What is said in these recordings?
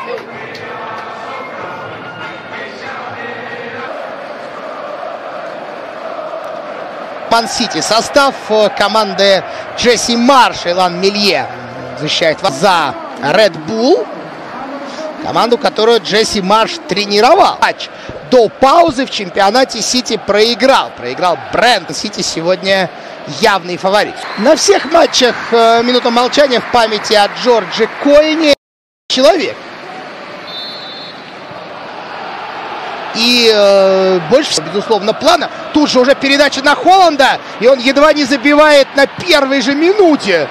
Ман-Сити. Состав команды Джесси Марш, Илан Мелье защищает за Red Bull. Команду, которую Джесси Марш тренировал. Матч до паузы в чемпионате Сити проиграл. Проиграл Брэндон. Сити сегодня явный фаворит. На всех матчах минута молчания в памяти о Джордже Койне. Человек. И больше, безусловно, плана. Тут же уже передача на Холланда. И он едва не забивает на первой же минуте.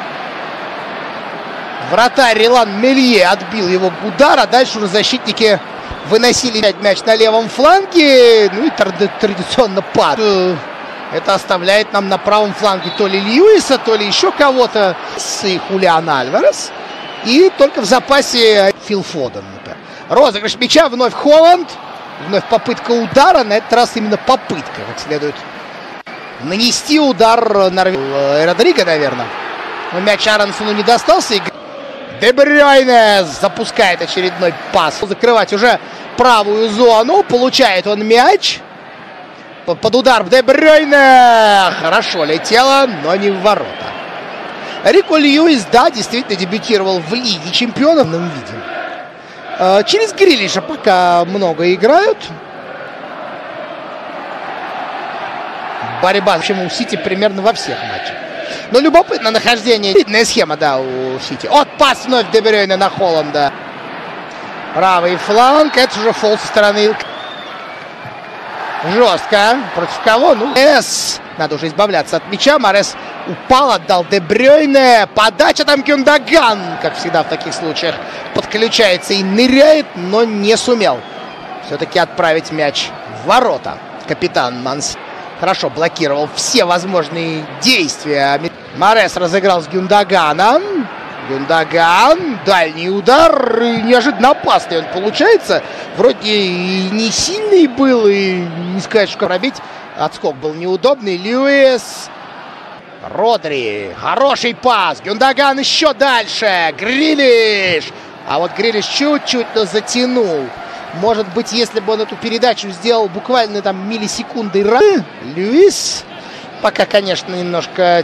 Вратарь Илан Мелье отбил его удар, а дальше уже защитники выносили мяч на левом фланге. Ну и традиционно пад. Это оставляет нам на правом фланге то ли Льюиса, то ли еще кого-то. И Хулиан Альварес. И только в запасе Фил Фоден. Розыгрыш мяча, вновь Холланд. Вновь попытка удара. На этот раз именно попытка, как следует нанести удар на Родриго, наверное. Но мяч Аронсону не достался. Де Брюйне запускает очередной пас. Закрывать уже правую зону. Получает он мяч. Под удар Де Брюйне. Хорошо летело, но не в ворота. Рико Льюис, да, действительно дебютировал в Лиге Чемпионов. Мы видим. Через Грилиша пока много играют. Борьба, в общем, у Сити примерно во всех матчах. Но любопытно нахождение. Видная схема, да, у Сити. Вот пас вновь Де Брюйне на Холланда. Правый фланг. Это уже фол со стороны. Жестко. Против кого? Ну, надо уже избавляться от мяча. Морес упал, отдал Де Брюйне. Подача там Гюндоган, как всегда в таких случаях, подключается и ныряет, но не сумел все-таки отправить мяч в ворота. Капитан Ман-Сити хорошо блокировал все возможные действия. Морес разыграл с Гюндоганом. Гюндоган. Дальний удар. Неожиданно опасный он получается. Вроде и не сильный был, и не сказать, что пробить. Отскок был неудобный. Льюис. Родри. Хороший пас. Гюндоган еще дальше. Грилиш. А вот Грилиш чуть-чуть, но затянул. Может быть, если бы он эту передачу сделал буквально там миллисекунды раньше. Льюис. Пока, конечно, немножко...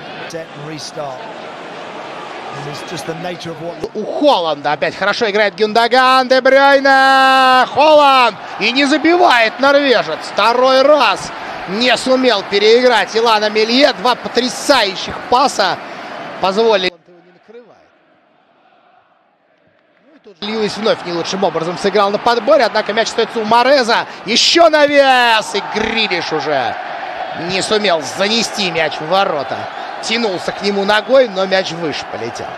У Холланда опять хорошо играет Гюндоган. Де Брюйне. Холланд. И не забивает норвежец. Второй раз не сумел переиграть Илана Мелье. Два потрясающих паса позволили. Льюис вновь не лучшим образом сыграл на подборе. Однако мяч остается у Мореза. Еще навес. И Грилиш уже не сумел занести мяч в ворота. Тянулся к нему ногой, но мяч выше полетел.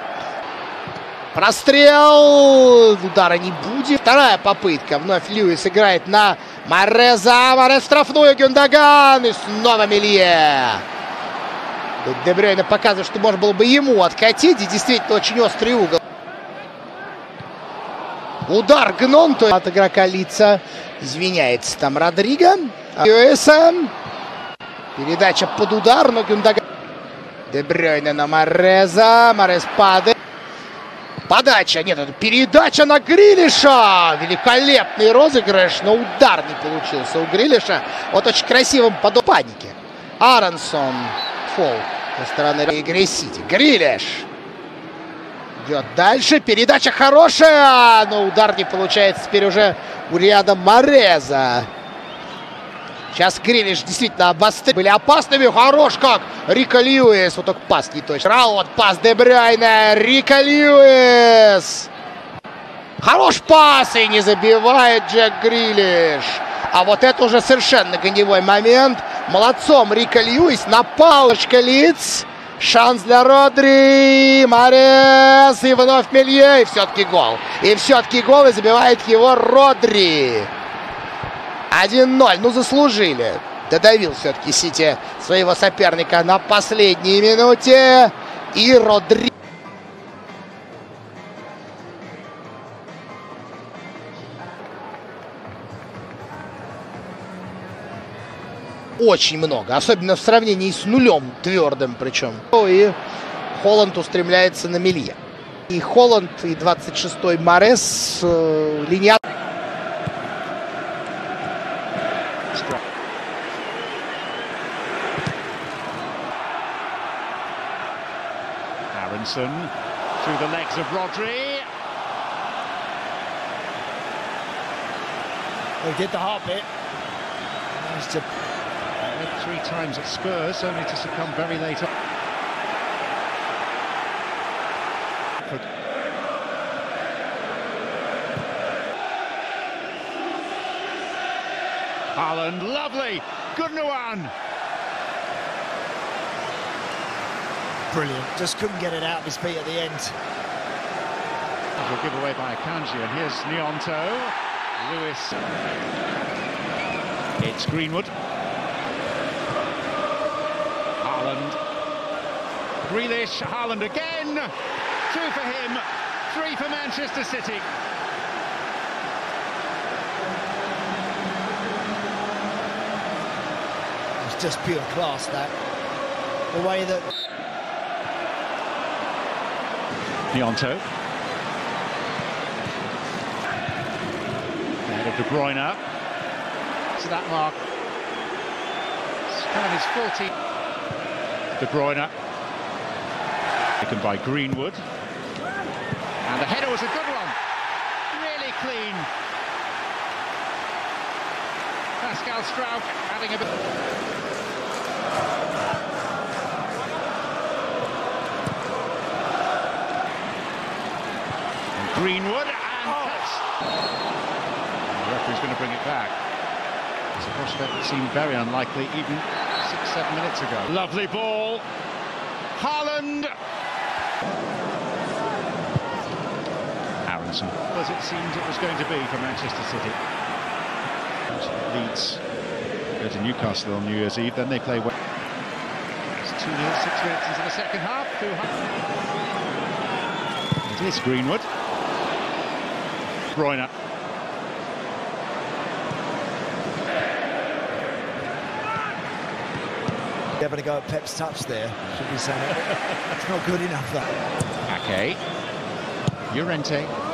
Прострел. Удара не будет. Вторая попытка. Вновь Льюис играет на Мореза. Морез в штрафную. Гюндоган. И снова Мелье. Де Брюйне показывает, что можно было бы ему откатить. И действительно очень острый угол. Удар Гнонту. От игрока лица. Извиняется там Родриго. Льюиса. Передача под удар, но Гюндоган. Де Брюйне на Мореза. Морез падает. Подача. Нет, это передача на Грилиша. Великолепный розыгрыш, но удар не получился у Грилиша. Вот очень красивым под панике. Аронсон. Фол со стороны игры Сити. Грилиш. Идет дальше. Передача хорошая, но удар не получается теперь уже у Риада Мореза. Сейчас Грилиш действительно обострил. Были опасными. Хорош как. Рико Льюис. Вот только пас не точно. Вот пас Де Брюйне. Рико Льюис. Хорош пас. И не забивает Джек Грилиш. А вот это уже совершенно гоневой момент. Молодцом Рико Льюис. На палочка лиц. Шанс для Родри. Морес. И вновь Мелье. И все-таки гол. И все-таки гол. И забивает его Родри. 1-0. Ну, заслужили. Додавил все-таки Сити своего соперника на последней минуте. И Родри. Очень много. Особенно в сравнении с нулем твердым причем. И Холланд устремляется на Мелье. И Холланд, и 26-й Марес. Линия. Aronson through the legs of Rodri. They did the heart bit. Managed to... Led 3 times at Spurs, only to succumb very late on. Haaland, lovely! Gundogan! Brilliant, just couldn't get it out of his feet at the end. A giveaway by Akanji, and here's Gnonto. Lewis. It's Greenwood. Haaland. Grealish, Haaland again. 2 for him, 3 for Manchester City. It's just pure class, that. The way that... Gnonto. Ahead of De Bruyne. To that mark. It's kind of his 40. De Bruyne. Taken by Greenwood. And the header was a good one. Really clean. Pascal Struijk having a bit... Greenwood and the referee's going to bring it back. It's a prospect that seemed very unlikely even 6-7 minutes ago. Lovely ball. Haaland. Aronson. As it seemed it was going to be for Manchester City. Leeds go to Newcastle on New Year's Eve, then they play... It's 2-0, 6 minutes into the second half. It is Greenwood. Bruyne. Having a go at Pep's touch there. Should be saying it's not good enough, that. Ake. Llorente.